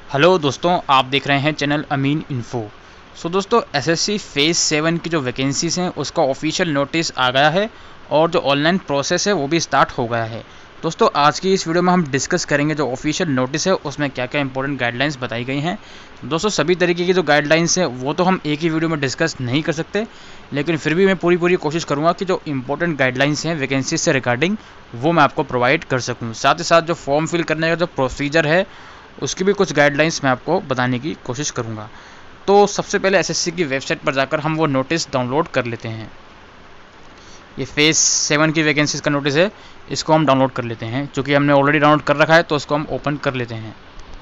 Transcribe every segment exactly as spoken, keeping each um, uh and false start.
Hello दोस्तों, आप देख रहे हैं चैनल अमीन इन्फो। सो दोस्तों, एसएससी फेज़ सेवन की जो वैकेंसीज हैं उसका ऑफिशियल नोटिस आ गया है और जो ऑनलाइन प्रोसेस है वो भी स्टार्ट हो गया है। दोस्तों, आज की इस वीडियो में हम डिस्कस करेंगे जो ऑफिशियल नोटिस है उसमें क्या क्या इंपॉर्टेंट गाइडलाइंस बताई गई हैं। दोस्तों, सभी तरीके की जो गाइडलाइंस है वो तो हम एक ही वीडियो में डिस्कस नहीं कर सकते, लेकिन फिर भी मैं पूरी पूरी कोशिश करूँगा कि जो इंपॉर्टेंट गाइडलाइंस हैं वैकेंसी से रिगार्डिंग वो मैं आपको प्रोवाइड कर सकूँ। साथ ही साथ जो फॉर्म फिल करने का जो प्रोसीजर है उसकी भी कुछ गाइडलाइंस मैं आपको बताने की कोशिश करूंगा। तो सबसे पहले एसएससी की वेबसाइट पर जाकर हम वो नोटिस डाउनलोड कर लेते हैं। ये फेज़ सेवन की वैकेंसीज का नोटिस है, इसको हम डाउनलोड कर लेते हैं। चूँकि हमने ऑलरेडी डाउनलोड कर रखा है तो इसको हम ओपन कर लेते हैं।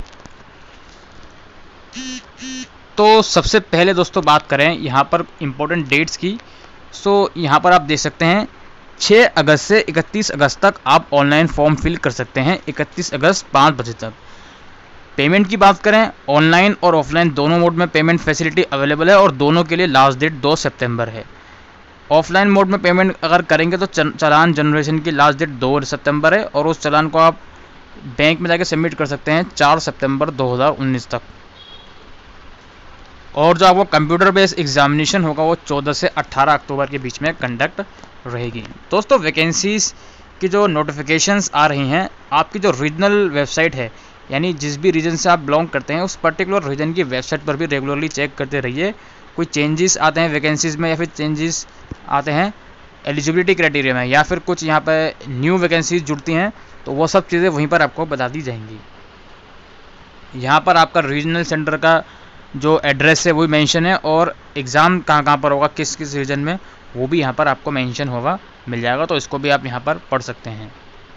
तो सबसे पहले दोस्तों बात करें यहाँ पर इम्पोर्टेंट डेट्स की। सो यहाँ पर आप देख सकते हैं छः अगस्त से इकतीस अगस्त तक आप ऑनलाइन फॉर्म फिल कर सकते हैं। इकतीस अगस्त पाँच बजे तक। पेमेंट की बात करें, ऑनलाइन और ऑफलाइन दोनों मोड में पेमेंट फैसिलिटी अवेलेबल है और दोनों के लिए लास्ट डेट दो सितंबर है। ऑफलाइन मोड में पेमेंट अगर करेंगे तो चालान जनरेशन की लास्ट डेट दो सितंबर है और उस चालान को आप बैंक में जाके सबमिट कर सकते हैं चार सितंबर दो हज़ार उन्नीस तक। और जो आपको कंप्यूटर बेस्ड एग्जामिनेशन होगा वो चौदह से अट्ठारह अक्टूबर के बीच में कंडक्ट रहेगी। दोस्तों, वैकेंसीज की जो नोटिफिकेशंस आ रही हैं, आपकी जो रीजनल वेबसाइट है यानी जिस भी रीजन से आप बिलोंग करते हैं उस पर्टिकुलर रीजन की वेबसाइट पर भी रेगुलरली चेक करते रहिए। कोई चेंजेस आते हैं वैकेंसीज में या फिर चेंजेस आते हैं एलिजिबिलिटी क्राइटेरिया में या फिर कुछ यहाँ पर न्यू वैकेंसीज जुड़ती हैं तो वो सब चीज़ें वहीं पर आपको बता दी जाएंगी। यहाँ पर आपका रीजनल सेंटर का जो एड्रेस है वही मेंशन है और एग्ज़ाम कहाँ कहाँ पर होगा, किस किस रीजन में, वो भी यहाँ पर आपको मेंशन होगा, मिल जाएगा। तो इसको भी आप यहाँ पर पढ़ सकते हैं।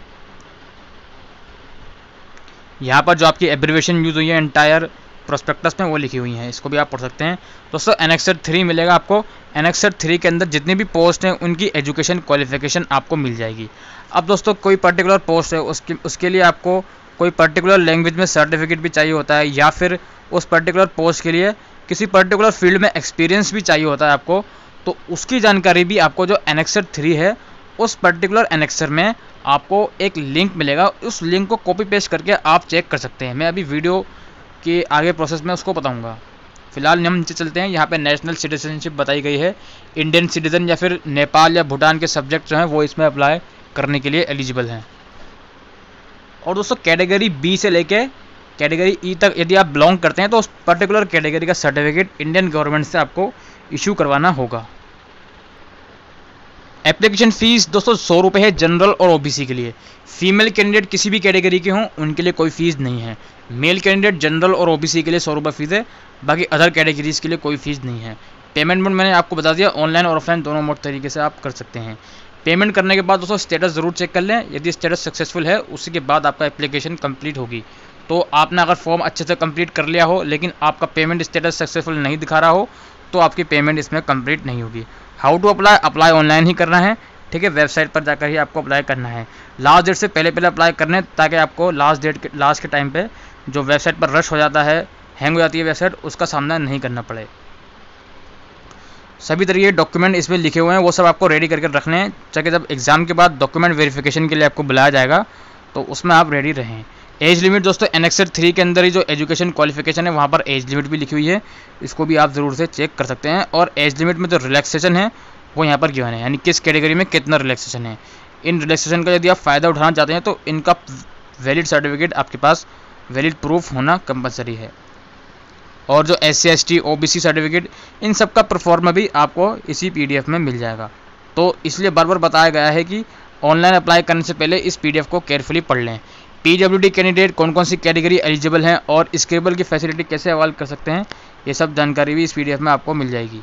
यहाँ पर जो आपकी एब्रीविएशन यूज़ हुई है एंटायर प्रोस्पेक्टस में वो लिखी हुई हैं, इसको भी आप पढ़ सकते हैं। दोस्तों, एनेक्सर थ्री मिलेगा आपको। एनेक्सर थ्री के अंदर जितनी भी पोस्ट हैं उनकी एजुकेशन क्वालिफिकेशन आपको मिल जाएगी। अब दोस्तों, कोई पर्टिकुलर पोस्ट है उसके उसके लिए आपको कोई पर्टिकुलर लैंग्वेज में सर्टिफिकेट भी चाहिए होता है या फिर उस पर्टिकुलर पोस्ट के लिए किसी पर्टिकुलर फील्ड में एक्सपीरियंस भी चाहिए होता है आपको, तो उसकी जानकारी भी आपको जो एनेक्सर थ्री है उस पर्टिकुलर एनेक्सर में आपको एक लिंक मिलेगा। उस लिंक को कॉपी पेस्ट करके आप चेक कर सकते हैं। मैं अभी वीडियो के आगे प्रोसेस में उसको बताऊंगा। फिलहाल हम नीचे चलते हैं। यहाँ पे नेशनल सिटीजनशिप बताई गई है। इंडियन सिटीजन या फिर नेपाल या भूटान के सब्जेक्ट जो हैं वो इसमें अप्लाई करने के लिए एलिजिबल हैं। और दोस्तों, कैटेगरी बी से लेके कैटेगरी ई तक यदि आप बिलोंग करते हैं तो उस पर्टिकुलर कैटेगरी का सर्टिफिकेट इंडियन गवर्नमेंट से आपको इशू करवाना होगा। एप्लीकेशन फ़ीस दोस्तों सौ रुपये है जनरल और ओबीसी के लिए। फीमेल कैंडिडेट किसी भी कैटेगरी के हों उनके लिए कोई फ़ीस नहीं है। मेल कैंडिडेट जनरल और ओबीसी के लिए सौ रुपये फ़ीस है, बाकी अदर कैटेगरीज़ के लिए कोई फ़ीस नहीं है। पेमेंट मोड मैंने आपको बता दिया, ऑनलाइन और ऑफलाइन दोनों मोड तरीके से आप कर सकते हैं। पेमेंट करने के बाद दोस्तों स्टेटस ज़रूर चेक कर लें। यदि स्टेटस सक्सेसफुल है उसी के बाद आपका एप्लीकेशन कंप्लीट होगी। तो आपने अगर फॉर्म अच्छे से कंप्लीट कर लिया हो लेकिन आपका पेमेंट स्टेटस सक्सेसफुल नहीं दिखा रहा हो तो आपकी पेमेंट इसमें कंप्लीट नहीं होगी। How to apply, apply online ही करना है, ठीक है। वेबसाइट पर जाकर ही आपको अप्लाई करना है। लास्ट डेट से पहले पहले अप्लाई करने ताकि आपको लास्ट डेट के लास्ट के टाइम पे जो वेबसाइट पर रश हो जाता है, हैंग हो जाती है वेबसाइट, उसका सामना नहीं करना पड़े। सभी तरीके डॉक्यूमेंट इसमें लिखे हुए हैं वो सब आपको रेडी करके रखने हैं ताकि जब एग्ज़ाम के बाद डॉक्यूमेंट वेरिफिकेशन के लिए आपको बुलाया जाएगा तो उसमें आप रेडी रहें। एज लिमिट दोस्तों, एनेक्सर थ्री के अंदर ही जो एजुकेशन क्वालिफिकेशन है वहाँ पर एज लिमिट भी लिखी हुई है, इसको भी आप ज़रूर से चेक कर सकते हैं। और एज लिमिट में जो रिलैक्सेशन है वो यहाँ पर गिवन है, यानी किस कैटेगरी में कितना रिलैक्सेशन है। इन रिलैक्सेशन का यदि आप फ़ायदा उठाना चाहते हैं तो इनका वैलिड सर्टिफिकेट आपके पास वैलिड प्रूफ होना कंपलसरी है। और जो S C S T O B C certificate, इन सब का परफॉर्मा भी आपको इसी पी डी एफ में मिल जाएगा। तो इसलिए बार बार बताया गया है कि ऑनलाइन अप्लाई करने से पहले इस पी डी एफ को केयरफुली पढ़ लें। पीडब्ल्यूडी कैंडिडेट कौन कौन सी कैटेगरी एलिजिबल हैं और स्क्रेबल की फैसिलिटी कैसे अवेल कर सकते हैं, ये सब जानकारी भी इस पीडीएफ में आपको मिल जाएगी।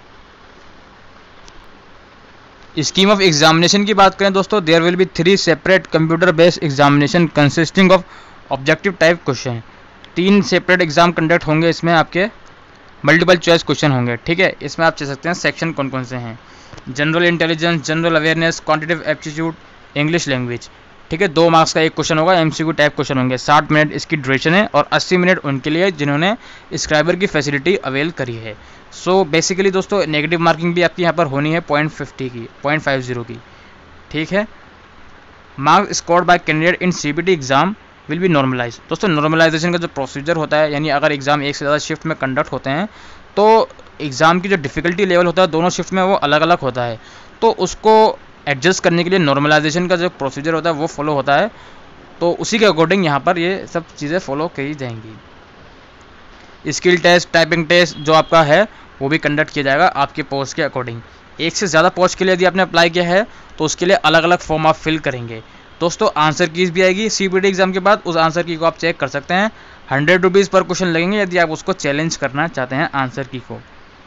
स्कीम ऑफ एग्जामिनेशन की बात करें दोस्तों, there will be three separate computer based examination consisting of objective type question. तीन सेपरेट एग्जाम कंडक्ट होंगे, इसमें आपके मल्टीपल चॉइस क्वेश्चन होंगे, ठीक है। इसमें आप चेक सकते हैं सेक्शन कौन कौन से हैं। General intelligence, general awareness, quantitative aptitude, English language, ठीक है। दो मार्क्स का एक क्वेश्चन होगा, एमसीक्यू टाइप क्वेश्चन होंगे। साठ मिनट इसकी ड्यूरेशन है और अस्सी मिनट उनके लिए जिन्होंने स्क्राइबर की फैसिलिटी अवेल करी है। सो बेसिकली दोस्तों नेगेटिव मार्किंग भी आपकी यहाँ पर होनी है पॉइंट फिफ्टी की, पॉइंट फाइव जीरो की, ठीक है। Marks scored by candidate in CBT exam will be normalize. दोस्तों नॉर्मलाइजेशन का जो प्रोसीजर होता है, यानी अगर एग्ज़ाम एक से ज़्यादा शिफ्ट में कंडक्ट होते हैं तो एग्ज़ाम की जो डिफ़िकल्टी लेवल होता है दोनों शिफ्ट में वो अलग अलग होता है, तो उसको एडजस्ट करने के लिए नॉर्मलाइजेशन का जो प्रोसीजर होता है वो फॉलो होता है। तो उसी के अकॉर्डिंग यहाँ पर ये सब चीज़ें फॉलो की जाएंगी। स्किल टेस्ट, टाइपिंग टेस्ट जो आपका है वो भी कंडक्ट किया जाएगा आपके पोस्ट के अकॉर्डिंग। एक से ज़्यादा पोस्ट के लिए यदि आपने अप्लाई किया है तो उसके लिए अलग अलग फॉर्म आप फिल करेंगे। दोस्तों आंसर कीज भी आएगी सीपीटी एग्जाम के बाद, उस आंसर की को आप चेक कर सकते हैं। हंड्रेड रुपीज़ पर क्वेश्चन लगेंगे यदि आप उसको चैलेंज करना चाहते हैं आंसर की को।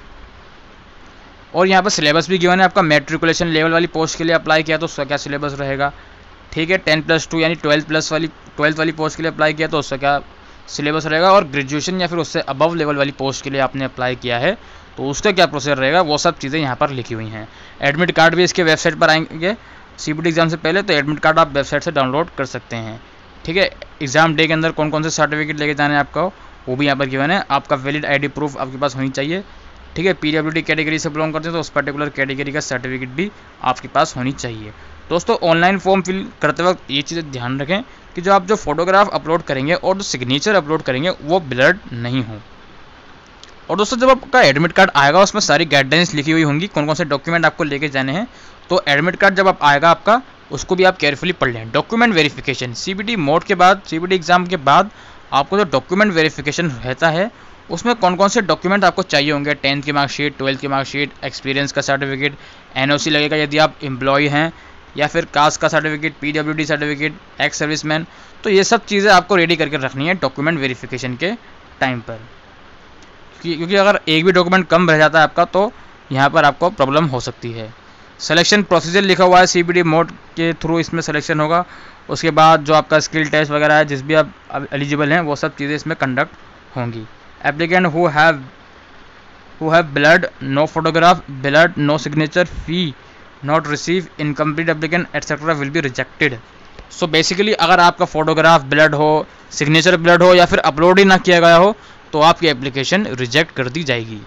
और यहाँ पर सिलेबस भी गिवन है आपका। मैट्रिकुलेशन लेवल वाली पोस्ट के लिए अप्लाई किया तो उसका क्या सिलेबस रहेगा, ठीक है। टेन प्लस टू यानी ट्वेल्थ प्लस वाली ट्वेल्थ वाली पोस्ट के लिए अप्लाई किया तो उसका क्या सिलेबस रहेगा, और ग्रेजुएशन या फिर उससे अबव लेवल वाली पोस्ट के लिए आपने अप्लाई किया है तो उसका क्या प्रोसीजर रहेगा, वो सब चीज़ें यहाँ पर लिखी हुई हैं। एडमिट कार्ड भी इसके वेबसाइट पर आएंगे सीपीटी एग्जाम से पहले, तो एडमिट कार्ड आप वेबसाइट से डाउनलोड कर सकते हैं, ठीक है। एग्जाम डे के अंदर कौन कौन से सर्टिफिकेट लेके जाने हैं आपको वो भी यहाँ पर गिवन है। आपका वैलिड आईडी प्रूफ आपके पास होनी चाहिए, ठीक है। पीडब्ल्यूडी कैटेगरी से बिलोंग करते हैं तो उस पर्टिकुलर कैटेगरी का सर्टिफिकेट भी आपके पास होनी चाहिए। दोस्तों ऑनलाइन फॉर्म फिल करते वक्त ये चीज़ें ध्यान रखें कि जो आप जो फोटोग्राफ अपलोड करेंगे और जो सिग्नेचर अपलोड करेंगे वो ब्लर्ड नहीं हो। और दोस्तों जब आपका एडमिट कार्ड आएगा उसमें सारी गाइडलाइंस लिखी हुई होंगी कौन कौन से डॉक्यूमेंट आपको लेके जाने हैं। तो एडमिट कार्ड जब आप आएगा आपका उसको भी आप केयरफुली पढ़ लें। डॉक्यूमेंट वेरिफिकेशन सीपीटी मोड के बाद, सीपीटी एग्जाम के बाद आपको जो डॉक्यूमेंट वेरिफिकेशन रहता है उसमें कौन कौन से डॉक्यूमेंट आपको चाहिए होंगे। टेंथ की मार्कशीट, ट्वेल्थ की मार्कशीट, एक्सपीरियंस का सर्टिफिकेट, एनओसी लगेगा यदि आप एम्प्लॉय हैं, या फिर कास्ट का certificate, PWD certificate, ex serviceman. तो ये सब चीज़ें आपको रेडी करके रखनी है डॉक्यूमेंट वेरिफिकेशन के टाइम पर, क्योंकि अगर एक भी डॉक्यूमेंट कम रह जाता है आपका तो यहाँ पर आपको प्रॉब्लम हो सकती है। सिलेक्शन प्रोसीजर लिखा हुआ है सीपीटी मोड के थ्रू इसमें सिलेक्शन होगा। उसके बाद जो आपका स्किल टेस्ट वगैरह है जिस भी आप एलिजिबल हैं वो सब चीज़ें इसमें कंडक्ट होंगी। Applicant who have who have blurred, no photograph, blurred, no signature, fee not receive, incomplete applicant etcetera will be rejected. So basically अगर आपका फोटोग्राफ ब्लड हो, सिग्नेचर ब्लड हो या फिर अपलोड ही ना किया गया हो तो आपकी एप्लीकेशन रिजेक्ट कर दी जाएगी।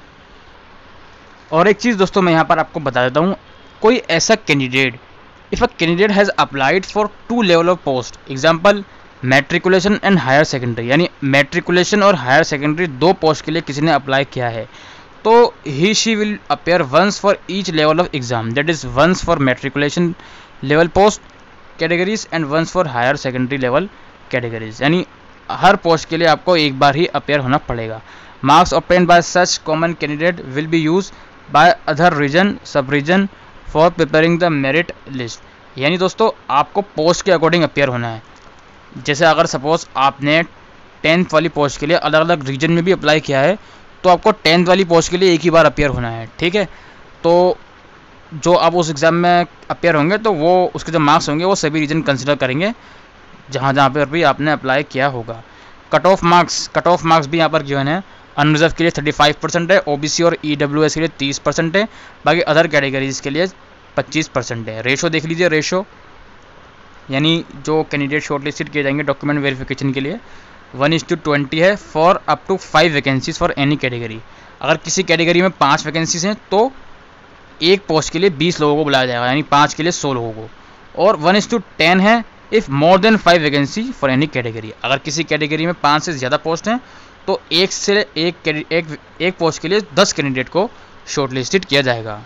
और एक चीज़ दोस्तों मैं यहाँ पर आपको बता देता हूँ, कोई ऐसा candidate, if a candidate has applied for two level of post, example matriculation and higher secondary, यानी मैट्रिकुलेशन और हायर सेकेंडरी दो पोस्ट के लिए किसी ने अप्लाई किया है तो he she will appear once for each level of exam, that is once for matriculation level post categories and once for higher secondary level categories, यानी हर पोस्ट के लिए आपको एक बार ही अपेयर होना पड़ेगा। Marks obtained by such common candidate will be use by other region sub region for preparing the merit list, यानी दोस्तों आपको पोस्ट के अकॉर्डिंग अपेयर होना है। जैसे अगर सपोज आपने टेंथ वाली पोस्ट के लिए अलग अलग रीजन में भी अप्लाई किया है तो आपको टेंथ वाली पोस्ट के लिए एक ही बार अपेयर होना है, ठीक है। तो जो आप उस एग्ज़ाम में अपेयर होंगे तो वो उसके जो मार्क्स होंगे वो सभी रीजन कंसिडर करेंगे जहाँ जहाँ पर भी आपने अप्लाई किया होगा। Cut off marks cut off marks भी यहाँ पर गिवन है। अनरिजर्व के लिए थर्टी फाइव परसेंट है, ओबीसी और ईडब्ल्यूएस के लिए तीस परसेंट है, बाकी अदर कैटेगरीज के लिए पच्चीस परसेंट है। रेशो देख लीजिए, रेशो यानी जो कैंडिडेट शॉर्टलिस्टेड किए जाएंगे डॉक्यूमेंट वेरिफिकेशन के लिए वन इज टू ट्वेंटी है for up to five vacancies for any category. अगर किसी कैटेगरी में पाँच वैकेंसीज हैं तो एक पोस्ट के लिए बीस लोगों को बुलाया जाएगा, यानी पाँच के लिए सौ लोगों को। और वन इज टू टेन है if more than five vacancy for any category. अगर किसी कैटेगरी में पाँच से ज़्यादा पोस्ट हैं तो एक से एक एक एक पोस्ट के लिए दस कैंडिडेट को शॉर्टलिस्टेड किया जाएगा।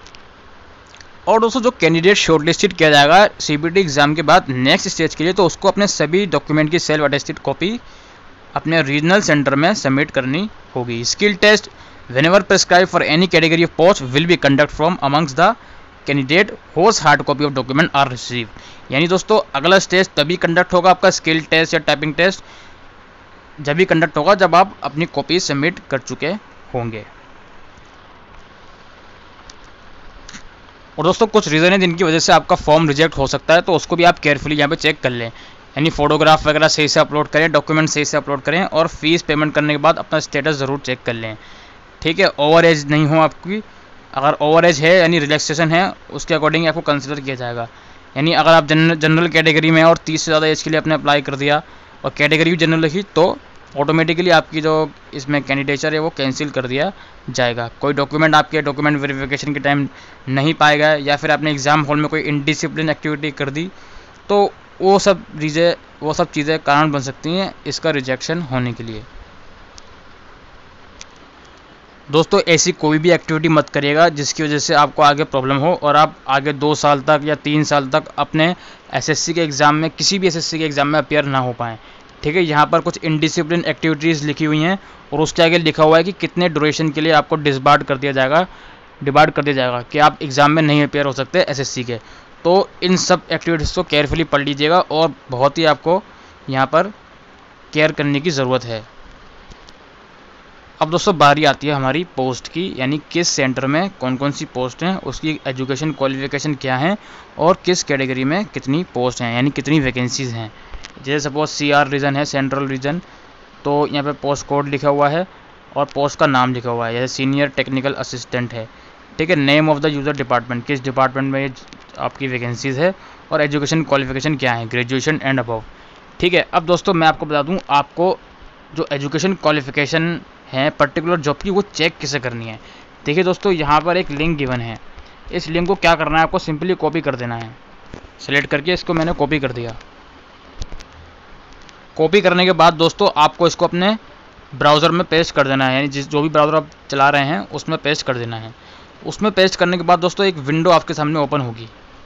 और दोस्तों जो कैंडिडेट शॉर्टलिस्टेड किया जाएगा सीपीटी एग्जाम के बाद नेक्स्ट स्टेज के लिए तो उसको अपने सभी डॉक्यूमेंट की सेल्फ अटेस्टेड कॉपी अपने रीजनल सेंटर में सबमिट करनी होगी। Skill test whenever prescribed for any category of post will be conduct from amongst the candidate whose hard copy of document are received, यानी दोस्तों अगला स्टेज तभी conduct होगा आपका स्किल टेस्ट या टाइपिंग टेस्ट जब भी कंडक्ट होगा जब आप अपनी कॉपी सबमिट कर चुके होंगे। और दोस्तों कुछ रीज़न है जिनकी वजह से आपका फॉर्म रिजेक्ट हो सकता है तो उसको भी आप केयरफुली यहाँ पे चेक कर लें, यानी फोटोग्राफ वगैरह सही से अपलोड करें, डॉक्यूमेंट सही से अपलोड करें और फीस पेमेंट करने के बाद अपना स्टेटस ज़रूर चेक कर लें, ठीक है। ओवर एज नहीं हो आपकी, अगर ओवर एज है यानी रिलैक्सेशन है उसके अकॉर्डिंग आपको कंसिडर किया जाएगा। यानी अगर आप जनरल जनरल कैटेगरी में और तीस से ज़्यादा एज के लिए आपने अप्लाई कर दिया और कैटेगरी भी जनरल रखी तो ऑटोमेटिकली आपकी जो इसमें कैंडिडेचर है वो कैंसिल कर दिया जाएगा। कोई डॉक्यूमेंट आपके डॉक्यूमेंट वेरिफिकेशन के टाइम नहीं पाएगा या फिर आपने एग्ज़ाम हॉल में कोई इनडिसिप्लिन एक्टिविटी कर दी तो वो सब रीजे वो सब चीज़ें कारण बन सकती हैं इसका रिजेक्शन होने के लिए। दोस्तों ऐसी कोई भी एक्टिविटी मत करिएगा जिसकी वजह से आपको आगे प्रॉब्लम हो और आप आगे दो साल तक या तीन साल तक अपने एसएससी के एग्ज़ाम में, किसी भी एसएससी के एग्ज़ाम में अपियर ना हो पाएँ। ठीक है, यहाँ पर कुछ इनडिसिप्लिन एक्टिविटीज़ लिखी हुई हैं और उसके आगे लिखा हुआ है कि कितने ड्यूरेशन के लिए आपको डिसबार्ड कर दिया जाएगा डिबार्ड कर दिया जाएगा कि आप एग्ज़ाम में नहीं अपियर हो सकते एसएससी के। तो इन सब एक्टिविटीज़ को केयरफुली पढ़ लीजिएगा और बहुत ही आपको यहाँ पर केयर करने की ज़रूरत है। अब दोस्तों बारी आती है हमारी पोस्ट की, यानी किस सेंटर में कौन कौन सी पोस्ट हैं, उसकी एजुकेशन क्वालिफिकेशन क्या है और किस कैटेगरी में कितनी पोस्ट हैं, यानी कितनी वैकेंसीज़ हैं। जैसे सपोज सी आर रीजन है, सेंट्रल रीजन, तो यहाँ पे पोस्ट कोड लिखा हुआ है और पोस्ट का नाम लिखा हुआ है, जैसे सीनियर टेक्निकल असिस्टेंट है। ठीक है, name of the user department, किस डिपार्टमेंट में ये आपकी वैकेंसीज़ है और एजुकेशन क्वालिफिकेशन क्या है, ग्रेजुएशन एंड अबव। ठीक है, अब दोस्तों मैं आपको बता दूँ आपको जो एजुकेशन क्वालिफिकेशन है पर्टिकुलर जॉब की वो चेक कैसे करनी है। देखिए दोस्तों यहाँ पर एक लिंक गिवन है, इस लिंक को क्या करना है, आपको सिंपली कॉपी कर देना है। सेलेक्ट करके इसको मैंने कॉपी कर दिया। कॉपी करने के बाद दोस्तों आपको इसको अपने ब्राउज़र में पेस्ट कर देना है, यानी जिस जो भी ब्राउज़र आप चला रहे हैं उसमें पेस्ट कर देना है। उसमें पेस्ट करने के बाद दोस्तों एक विंडो आपके सामने ओपन होगी।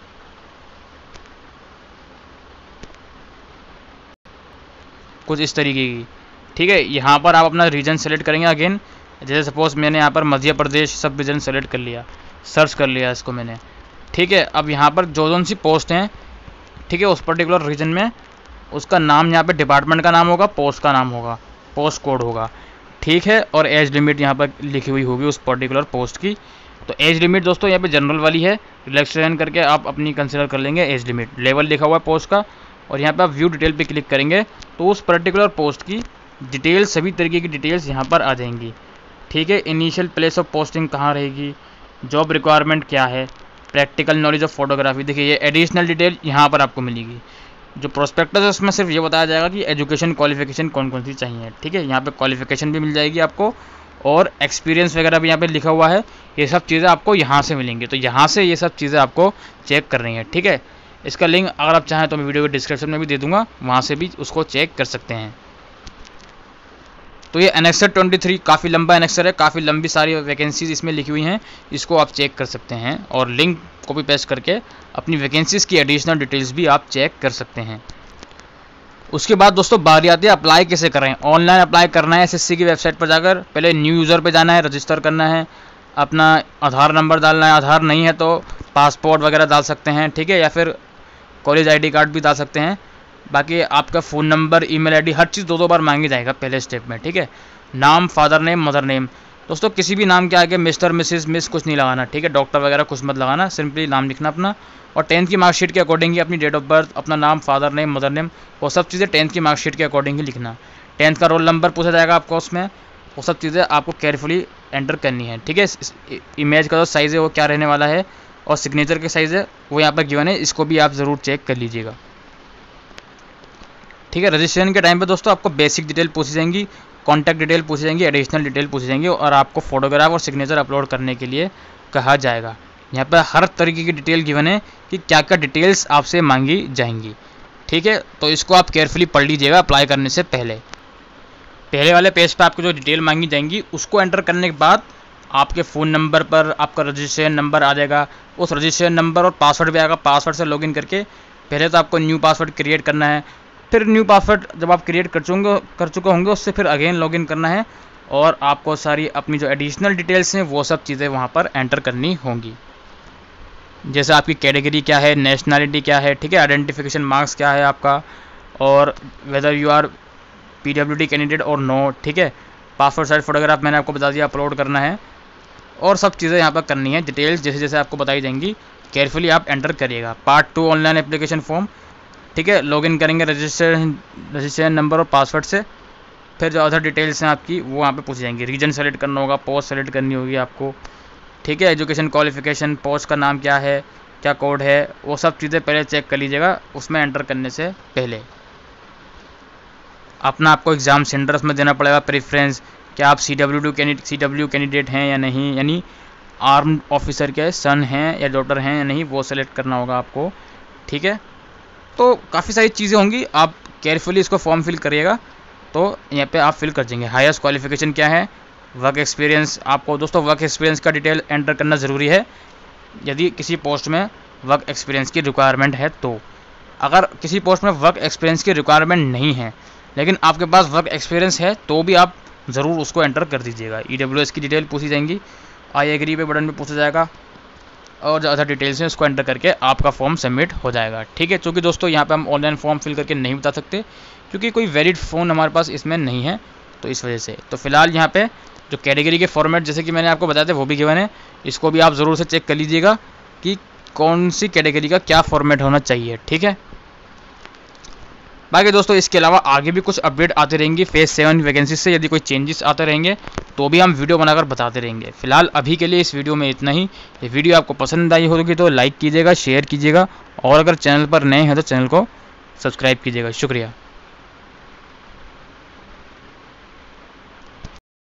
कुछ इस तरीके की। ठीक है, यहाँ पर आप अपना रीजन सेलेक्ट करेंगे अगेन, जैसे सपोज मैंने यहाँ पर मध्य प्रदेश सब रीजन सेलेक्ट कर लिया, सर्च कर लिया इसको मैंने। ठीक है, अब यहाँ पर जो जो सी पोस्ट हैं, ठीक है, उस पर्टिकुलर रीजन में उसका नाम, यहाँ पे डिपार्टमेंट का नाम होगा, पोस्ट का नाम होगा, पोस्ट कोड होगा। ठीक है, और एज लिमिट यहाँ पर लिखी हुई होगी उस पर्टिकुलर पोस्ट की। तो एज लिमिट दोस्तों यहाँ पे जनरल वाली है, रिलैक्सेशन करके आप अपनी कंसिडर कर लेंगे एज लिमिट। लेवल लिखा हुआ है पोस्ट का और यहाँ पे आप व्यू डिटेल पे क्लिक करेंगे तो उस पर्टिकुलर पोस्ट की डिटेल्स, सभी तरीके की डिटेल्स यहाँ पर आ जाएंगी। ठीक है, इनिशियल प्लेस ऑफ पोस्टिंग कहाँ रहेगी, जॉब रिक्वायरमेंट क्या है, प्रैक्टिकल नॉलेज ऑफ फोटोग्राफी। देखिए ये एडिशनल डिटेल यहाँ पर आपको मिलेगी। जो प्रोस्पेक्टस है उसमें सिर्फ ये बताया जाएगा कि एजुकेशन क्वालिफिकेशन कौन कौन सी चाहिए। ठीक है, यहाँ पे क्वालिफिकेशन भी मिल जाएगी आपको और एक्सपीरियंस वगैरह भी यहाँ पे लिखा हुआ है। ये सब चीज़ें आपको यहाँ से मिलेंगी, तो यहाँ से ये सब चीज़ें आपको चेक करनी है। ठीक है, इसका लिंक अगर आप चाहें तो मैं वीडियो के डिस्क्रिप्शन में भी दे दूँगा, वहाँ से भी उसको चेक कर सकते हैं। तो ये एनेक्सर तेईस काफ़ी लंबा एनेक्सर है, काफ़ी लंबी सारी वैकेंसीज इसमें लिखी हुई हैं, इसको आप चेक कर सकते हैं और लिंक कॉपी पेस्ट करके अपनी वैकेंसीज़ की एडिशनल डिटेल्स भी आप चेक कर सकते हैं। उसके बाद दोस्तों बारी आती है अप्लाई कैसे करें। ऑनलाइन अप्लाई करना है एसएससी की वेबसाइट पर जाकर, पहले न्यू यूज़र पे जाना है, रजिस्टर करना है, अपना आधार नंबर डालना है, आधार नहीं है तो पासपोर्ट वगैरह डाल सकते हैं। ठीक है, या फिर कॉलेज आई डी कार्ड भी डाल सकते हैं। बाकी आपका फ़ोन नंबर, ईमेल आईडी, हर चीज़ दो दो बार मांगी जाएगा पहले स्टेप में। ठीक है, नाम, फादर नेम, मदर नेम। दोस्तों किसी भी नाम के आगे मिस्टर, मिसेस, मिस कुछ नहीं लगाना। ठीक है, डॉक्टर वगैरह कुछ मत लगाना, सिंपली नाम लिखना अपना। और टेंथ की मार्कशीट के अकॉर्डिंग ही अपनी डेट ऑफ बर्थ, अपना नाम, फादर नेम, मदर नेम, वो सब चीज़ें टेंथ की मार्कशीट के अकॉर्डिंग ही लिखना। टेंथ का रोल नंबर पूछा जाएगा आपको उसमें, वो सब चीज़ें आपको केयरफुली एंटर करनी है। ठीक है, इमेज का जो साइज़ है वो क्या रहने वाला है और सिग्नेचर के साइज़ है वो यहाँ पर गिवन है, इसको भी आप ज़रूर चेक कर लीजिएगा। ठीक है, रजिस्ट्रेशन के टाइम पे दोस्तों आपको बेसिक डिटेल पूछी जाएंगी, कॉन्टैक्ट डिटेल पूछी जाएंगी, एडिशनल डिटेल पूछी जाएंगी और आपको फोटोग्राफ और सिग्नेचर अपलोड करने के लिए कहा जाएगा। यहाँ पर हर तरीके की डिटेल गिवन है कि क्या क्या डिटेल्स आपसे मांगी जाएंगी। ठीक है, तो इसको आप केयरफुली पढ़ लीजिएगा अप्लाई करने से पहले। पहले वाले पेज पर आपको जो डिटेल मांगी जाएंगी उसको एंटर करने के बाद आपके फ़ोन नंबर पर आपका रजिस्ट्रेशन नंबर आ जाएगा, उस रजिस्ट्रेशन नंबर और पासवर्ड भी आएगा। पासवर्ड से लॉगिन करके पहले तो आपको न्यू पासवर्ड क्रिएट करना है, फिर न्यू पासवर्ड जब आप क्रिएट कर चुके कर चुके होंगे उससे फिर अगेन लॉगिन करना है और आपको सारी अपनी जो एडिशनल डिटेल्स हैं वो सब चीज़ें वहाँ पर एंटर करनी होंगी। जैसे आपकी कैटेगरी क्या है, नेशनैलिटी क्या है, ठीक है, आइडेंटिफिकेशन मार्क्स क्या है आपका, और whether you are PWD candidate और नो। ठीक है, पासपोर्ट साइज फोटोग्राफ मैंने आपको बता दिया अपलोड करना है और सब चीज़ें यहाँ पर करनी है। डिटेल्स जैसे जैसे आपको बताई जाएंगी केयरफुली आप एंटर करिएगा। Part two online application form. ठीक है, लॉगिन करेंगे रजिस्ट्रेशन रजिस्ट्रेशन नंबर और पासवर्ड से, फिर जो अदर डिटेल्स हैं आपकी वो वहाँ पे पूछ जाएंगी। रीजन सेलेक्ट करना होगा, पोस्ट सेलेक्ट करनी होगी आपको। ठीक है, एजुकेशन क्वालिफिकेशन, पोस्ट का नाम क्या है, क्या कोड है, वो सब चीज़ें पहले चेक कर लीजिएगा उसमें एंटर करने से पहले। अपना आपको एग्ज़ाम सेंटर उसमें देना पड़ेगा प्रेफरेंस, क्या आप C W do candidate C W candidate हैं या नहीं, यानी आर्म्ड ऑफिसर के सन हैं या डॉटर हैं या नहीं, वो सेलेक्ट करना होगा आपको। ठीक है, तो काफ़ी सारी चीज़ें होंगी, आप केयरफुली इसको फॉर्म फिल करिएगा तो यहाँ पे आप फिल कर देंगे। हाईएस्ट क्वालिफिकेशन क्या है, वर्क एक्सपीरियंस। आपको दोस्तों वर्क एक्सपीरियंस का डिटेल एंटर करना ज़रूरी है यदि किसी पोस्ट में वर्क एक्सपीरियंस की रिक्वायरमेंट है तो। अगर किसी पोस्ट में वर्क एक्सपीरियंस की रिक्वायरमेंट नहीं है लेकिन आपके पास वर्क एक्सपीरियंस है तो भी आप ज़रूर उसको एंटर कर दीजिएगा। ई डब्ल्यू एस की डिटेल पूछी जाएंगी, आई एग्री पे बटन पे पूछा जाएगा और ज़्यादा डिटेल्स हैं उसको एंटर करके आपका फॉर्म सबमिट हो जाएगा। ठीक है, क्योंकि दोस्तों यहाँ पे हम ऑनलाइन फॉर्म फिल करके नहीं बता सकते क्योंकि कोई वैलिड फ़ोन हमारे पास इसमें नहीं है, तो इस वजह से। तो फिलहाल यहाँ पे जो कैटेगरी के फॉर्मेट जैसे कि मैंने आपको बताया था वो भी गिवन है, इसको भी आप ज़रूर से चेक कर लीजिएगा कि कौन सी कैटेगरी का क्या फॉर्मेट होना चाहिए। ठीक है, बाकी दोस्तों इसके अलावा आगे भी कुछ अपडेट आते रहेंगी फेज सेवन वैकेंसी से। यदि कोई चेंजेस आते रहेंगे तो भी हम वीडियो बनाकर बताते रहेंगे। फिलहाल अभी के लिए इस वीडियो में इतना ही। ये वीडियो आपको पसंद आई होगी तो लाइक कीजिएगा, शेयर कीजिएगा और अगर चैनल पर नए हैं तो चैनल को सब्सक्राइब कीजिएगा। शुक्रिया।